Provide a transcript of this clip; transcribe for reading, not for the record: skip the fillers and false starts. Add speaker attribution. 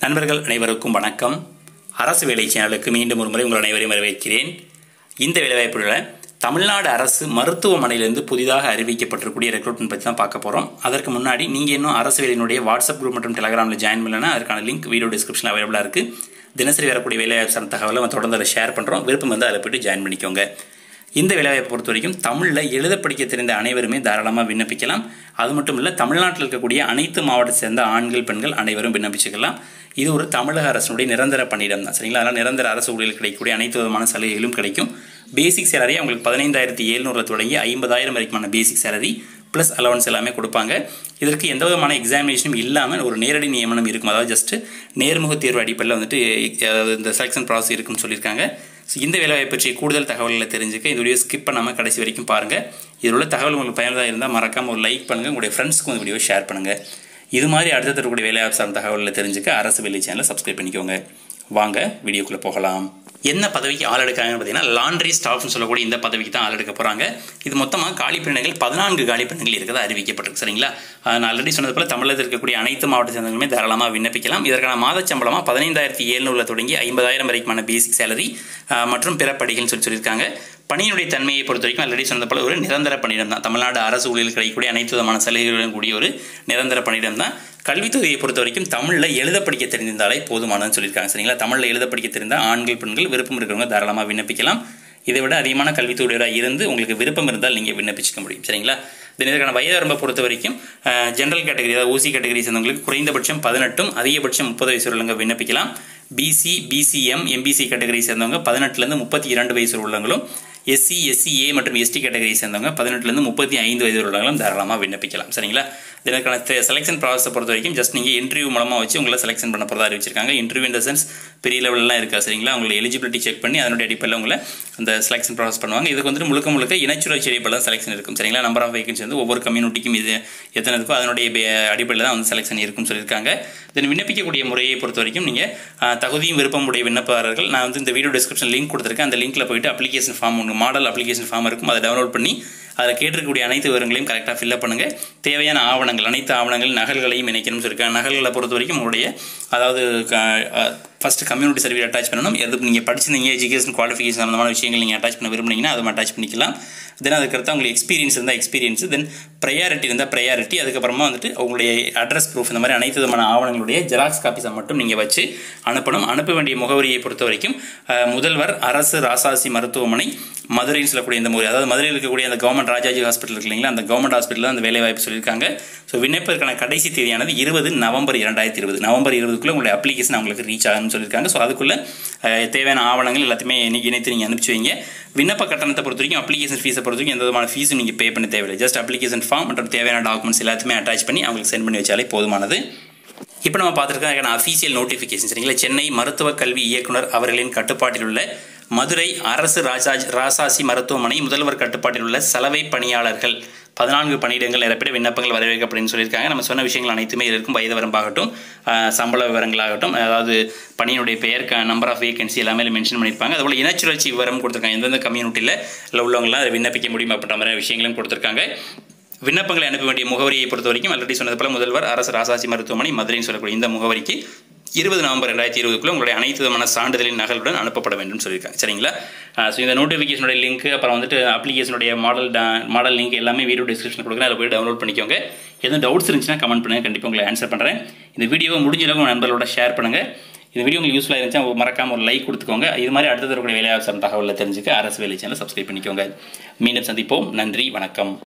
Speaker 1: நண்பர்கள் அனைவருக்கும் வணக்கம். அரசு வேலை சேனலுக்கு மீண்டும் ஒரு முறை உங்கள் அனைவரையும் வரவேற்கிறேன். இந்த வேலைவாய்ப்புகளில் தமிழ்நாடு அரசு மருத்துவமனையிலிருந்து புதிதாக அறிவிக்கப்பட்டிருக்கூடிய ரெக்ரூட்மெண்ட் பற்றி தான் பார்க்க போகிறோம். அதற்கு முன்னாடி நீங்கள் இன்னும் அரசு வேலையினுடைய வாட்ஸ்அப் குரூப் மற்றும் டெலகிராமில் ஜாயின் பண்ணலன்னா அதற்கான லிங்க் வீடியோ டிஸ்கிரிப்ஷனில் அவைலபிளாக இருக்குது. தினசரி வரக்கூடிய வேலைவாய்ப்பு சார்ந்த தகவலை நம்ம தொடர்ந்து அதில் ஷேர் பண்ணுறோம். விருப்பம் வந்து அதில் போய்ட்டு ஜாயின் பண்ணிக்கோங்க. இந்த வேலைவாய்ப்பை பொறுத்த வரைக்கும் தமிழில் எழுத படிக்க தெரிந்த அனைவருமே தாராளமாக விண்ணப்பிக்கலாம். அது மட்டும் இல்லை, தமிழ்நாட்டில் இருக்கக்கூடிய அனைத்து மாவட்டத்தை சேர்ந்த ஆண்கள் பெண்கள் அனைவரும் விண்ணப்பிச்சுக்கலாம். இது ஒரு தமிழக அரசுடைய நிரந்தர பணியிடம் தான், சரிங்களா? அதனால் நிரந்தர அரசு ஊழியர்கள் கிடைக்கக்கூடிய அனைத்து விதமான சலுகைகளும் கிடைக்கும். பேசிக் சேலரி அவங்களுக்கு 15,700 தொடங்கி 50,000 வரைக்குமான பேசிக் சேலரி ப்ளஸ் அலவன்ஸ் எல்லாமே கொடுப்பாங்க. இதற்கு எந்த விதமான எக்ஸாமினேஷனும் இல்லாமல் ஒரு நேரடி நியமனம் இருக்கும். அதாவது ஜஸ்ட் நேர்முக தேர்வு அடிப்படையில் வந்துட்டு இந்த செலெக்ஷன் ப்ராசஸ் இருக்குன்னு சொல்லியிருக்காங்க. ஸோ இந்த வேலைவாய்ப்பு பற்றி கூடுதல் தகவல்களை தெரிஞ்சுக்க இந்த வீடியோ ஸ்கிப் பண்ணாமல் கடைசி வரைக்கும் பாருங்கள். இதில் உள்ள தகவல் உங்களுக்கு பயனுள்ளதாக இருந்தால் மறக்காமல் ஒரு லைக் பண்ணுங்கள், உங்களுடைய ஃப்ரெண்ட்ஸ்க்கும் இந்த வீடியோ ஷேர் பண்ணுங்கள். இது மாதிரி அடுத்த தரக்கூடிய வேலைவாய்ப்பு சார்ந்த தகவல்களை தெரிஞ்சுக்க அரசு வேலை சேனலை சப்ஸ்கிரைப் பண்ணிக்கோங்க. வாங்க வீடியோக்குள்ளே போகலாம். என்ன பதவிக்கு ஆள் எடுக்கிறாங்கன்னு பார்த்தீங்கன்னா லாண்ட்ரி ஸ்டாஃப்னு சொல்லக்கூடிய இந்த பதவிக்கு தான் ஆள் எடுக்க போகிறாங்க. இது மொத்தமாக காலி பணியிடங்கள் 14 காலி பணிகள் இருக்கிறதா அறிவிக்கப்பட்டிருக்கு, சரிங்களா? நான் ஆல்ரெடி சொன்னது போல் தமிழகத்தில் இருக்கக்கூடிய அனைத்து மாவட்ட சேர்ந்தவங்களுமே தாராளமாக விண்ணப்பிக்கலாம். இதற்கான மாத சம்பளமாக 15,700 தொடங்கி 50,000 வரைக்குமான பேசிக் சேலரி மற்றும் பிற படிகள்னு சொல்லியிருக்காங்க. பணியினுடைய தன்மையை பொறுத்த வரைக்கும் ஆல்ரெடி சொன்னது போல ஒரு நிரந்தர பணியிடம் தான். தமிழ்நாடு அரசு ஊழியர்கள் கிடைக்கக்கூடிய அனைத்து விதமான சலுகைகளுடன் கூடிய ஒரு நிரந்தர பணியிடம் தான். கல்வித்தொகையை பொறுத்த வரைக்கும் தமிழில் எழுத படிக்க தெரிந்தாலே போதுமானதுன்னு சொல்லியிருக்காங்க, சரிங்களா? தமிழில் எழுத படிக்க தெரிந்தால் ஆண்கள் பெண்கள் விருப்பம் இருக்கிறவங்க தாராளமாக விண்ணப்பிக்கலாம். இதை விட அதிகமான கல்வித்தொகையாக இருந்து உங்களுக்கு விருப்பம் இருந்தால் நீங்கள் விண்ணப்பிச்சுக்க முடியும், சரிங்களா? இதற்கான வயது வரம்பை பொறுத்த வரைக்கும் ஜென்ரல் கேட்டகரி, அதாவது ஓசி கேட்டகரி சேர்ந்தவங்களுக்கு குறைந்தபட்சம் 18 அதிகபட்சம் 30 வயசு உள்ளவங்க விண்ணப்பிக்கலாம். பிசி, பிசிஎம், எம்பிசி கேட்டகரி சேர்ந்தவங்க 18லேருந்து 32 வயசு உள்ளவங்களும், எஸ்சி, எஸ்சிஏ மற்றும் எஸ்டி கேட்டகரி சேர்ந்தவங்க 18லேருந்து 35 வயது உள்ளவங்களும் தாராளமாக விண்ணப்பிக்கலாம், சரிங்களா? இதற்கான செலெக்ஷன் ப்ராசஸை பொறுத்த வரைக்கும் ஜஸ்ட் நீங்கள் இன்டர்வியூ மூலமாக வச்சு உங்களை செலெக்ஷன் பண்ண போகிறதா அறிவிச்சிருக்காங்க. இன்டர்வியூ இந்த சென்ஸ் பெரிய லெவலெலாம் இருக்கா, சரிங்களா? உங்களை எலிஜிபிலிட்டி செக் பண்ணி அதனுடைய அடிப்படையில் உங்களை அந்த செலெக்ஷன் ப்ராசஸ் பண்ணுவாங்க. இதுக்கு வந்துட்டு முழுக்க இனச்சுழற்சி அடிப்படையில் தான் செலெக்ஷன் இருக்கும், சரிங்களா? நம்பர் ஆஃப் வேகன்சி வந்து ஒவ்வொரு கம்யூனிட்டிக்கும் இது எத்தனை இருக்கோ அதனுடைய அடிப்படையில் தான் வந்து செலெக்ஷன் இருக்குன்னு சொல்லியிருக்காங்க. தென் விண்ணப்பிக்கக்கூடிய முறையை பொறுத்த வரைக்கும் நீங்கள் தகுதியும் விருப்பம் உடைய விண்ணப்பதாரர்கள், நான் வந்து இந்த வீடியோ டிஸ்கிரிப்ஷன் லிங்க் கொடுத்துருக்கேன். அந்த லிங்க்கில் போய்ட்டு அப்ளிகேஷன் ஃபார்ம் ஒன்று மாடல் அப்ளிகேஷன் ஃபார்ம் இருக்கும், அதை டவுன்லோட் பண்ணி அதில் கேட்டிருக்கக்கூடிய அனைத்து விவரங்களையும் கரெக்டாக ஃபில்அப் பண்ணுங்கள். தேவையான ஆவணங்கள் அனைத்து ஆவணங்கள் நகல்களையும் இணைக்கணும்னு சொல்லியிருக்காங்க. நகல்களை பொறுத்த வரைக்கும் உங்களுடைய அதாவது ஃபஸ்ட்டு கம்யூனிட்டி சர்டிஃபிகேட் அட்டாச் பண்ணணும். எது நீங்கள் படிச்சிருந்தீங்க, எஜுகேஷன் குவாலிஃபிகேஷன் சம்பந்தமான விஷயங்கள் நீங்கள் அட்டாச் பண்ண விரும்புனீங்கன்னா அதுவும் அட்டாச் பண்ணிக்கலாம். தென் அதுக்கடுத்து உங்களுக்கு எக்ஸ்பீரியன்ஸ் இருந்தால் எக்ஸ்பீரியன்ஸ், தென் ப்ரையாரிட்டி இருந்தால் ப்ரையாரிட்டி, அதுக்கப்புறமா வந்துட்டு உங்களுடைய அட்ரஸ் ப்ரூஃப், இந்த மாதிரி அனைத்து விதமான ஆவணங்களுடைய ஜெராக்ஸ் காப்பீஸை மட்டும் நீங்கள் வச்சு அனுப்பணும். அனுப்ப வேண்டிய முகவரியை பொறுத்த வரைக்கும் முதல்வர் அரசு ராசாசி மருத்துவமனை மதுரைன்னு சொல்லக்கூடிய இந்த முறை, அதாவது மதுரையில் இருக்கக்கூடிய அந்த கவர்மெண்ட் ராஜாஜி ஹாஸ்பிட்டல் இருக்கு இல்லைங்களா, அந்த கவர்மெண்ட் ஹாஸ்பிட்டலில் அந்த வேலைவாய்ப்பு சொல்லியிருக்காங்க. ஸோ விண்ணப்பதற்கான கடைசி தேதியானது 20 நவம்பர் 2020 நவம்பர் 20க்குள்ளே உங்களுடைய அப்ளிகேஷன் அவங்களுக்கு ரீச் ஆகும்னு சொல்லியிருக்காங்க. ஸோ அதுக்குள்ளே தேவையான ஆவணங்கள் எல்லாத்தையுமே இணைத்து நீங்கள் அனுப்பிச்சு வைங்க. விண்ணப்ப கட்டணத்தை பொறுத்த வரைக்கும் அப்ளிகேஷன் ஃபீஸை பொறுத்த வரைக்கும் எந்த விதமான ஃபீஸும் நீங்கள் பே பண்ண தேவையில்லை. ஜஸ்ட் அப்ளிகேஷன் ஃபார்ம் மற்றும் தேவையான டாக்குமெண்ட்ஸ் எல்லாத்தையுமே அட்டாச் பண்ணி அவங்களுக்கு சென்ட் பண்ணி வச்சாலே போதுமானது. இப்போ நம்ம பார்த்துருக்கோம் அஃபீஷியல் நோட்டிஃபிகேஷன், சரிங்களா? சென்னை மருத்துவ கல்வி இயக்குனர் அவர்களின் கட்டுப்பாட்டில் உள்ள மதுரை அரசு ராசாசி மருத்துவமனை முதல்வர் கட்டுப்பாட்டில் உள்ள சலவை பணியாளர்கள் 14 பணியிடங்கள் நிரப்பிட விண்ணப்பங்கள் வரவேற்கப்படும் சொல்லியிருக்காங்க. நம்ம சொன்ன விஷயங்கள் அனைத்துமே இருக்கும். வயது வரம்பாகட்டும், சம்பள விவரங்களாகட்டும், அதாவது பணியினுடைய பெயர், நம்பர் ஆஃப் வேகன்சி எல்லாமே மென்ஷன் பண்ணியிருப்பாங்க. அதுபோல் இனச்சுழற்சி விவரம் கொடுத்துருக்காங்க. எந்தெந்த கம்யூனிட்டியில் உள்ளவங்களாம் அதை விண்ணப்பிக்க முடியும் அப்படின்ற மாதிரி விஷயங்களும் கொடுத்துருக்காங்க. விண்ணப்பங்களை அனுப்ப வேண்டிய முகவரியை பொறுத்த வரைக்கும் ஆல்ரெடி சொன்னது போல முதல்வர் அரசு ராசாசி மருத்துவமனை மதுரைன்னு சொல்லக்கூடிய இந்த முகவரிக்கு 20 நவம்பர் 2020க்குள்ள உங்களுடைய அனைத்து விதமான சான்றிதழின் நகலுடன் அனுப்பப்பட வேண்டும் சொல்லியிருக்காங்க, சரிங்களா? ஸோ இந்த நோட்டிஃபிகேஷனுடைய லிங்க், அப்புறம் வந்துட்டு அப்ளிகேஷனுடைய மாடல் லிங்க் எல்லாமே வீடியோ டிஸ்கிரிப்ஷன் கொடுக்குறேன், அதில் போய் டவுன்லோட் பண்ணிக்கோங்க. எதுவும் டவுட்ஸ் இருந்துச்சுன்னா கமெண்ட் பண்ணுங்கள், கண்டிப்பாக உங்களை ஆன்சர் பண்ணுறேன். இந்த வீடியோவை முடிஞ்ச அளவுக்கு உங்கள் நண்பர்களோட ஷேர் பண்ணுங்கள். இந்த வீடியோ உங்களுக்கு யூஸ்ஃபுல்லாக இருந்துச்சுன்னா மறக்காமல் ஒரு லைக் கொடுத்துக்கோங்க. இது மாதிரி அடுத்த தரக்கூடிய வேலைவாய்ப்பு தகவலை தெரிஞ்சுக்க அரசு வேலை சேனலை சப்ஸ்கிரைப் பண்ணிக்கோங்க. மீண்டும் சந்திப்போம். நன்றி, வணக்கம்.